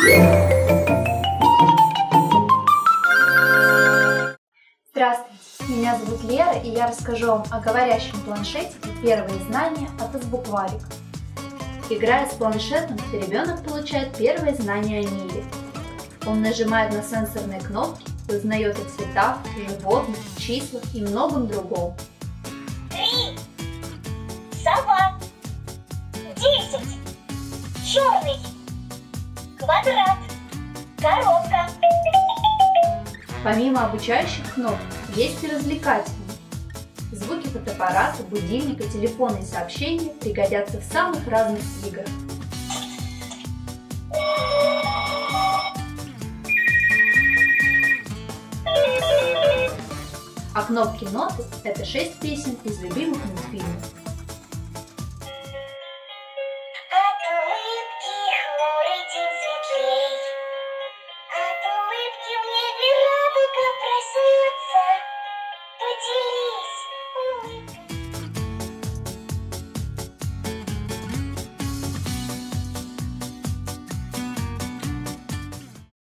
Здравствуйте, меня зовут Лера, и я расскажу вам о говорящем планшетике «Первые знания от Азбукварик». Играя с планшетом, ребенок получает первые знания о мире. Он нажимает на сенсорные кнопки и узнает о цветах, животных, числах и многом другом. 3. Сова. 10. Черный. Квадрат. Коробка. Помимо обучающих кнопок, есть и развлекательные. Звуки фотоаппарата, будильника, телефонные сообщения пригодятся в самых разных играх. А кнопки ноты – это 6 песен из любимых мультфильмов.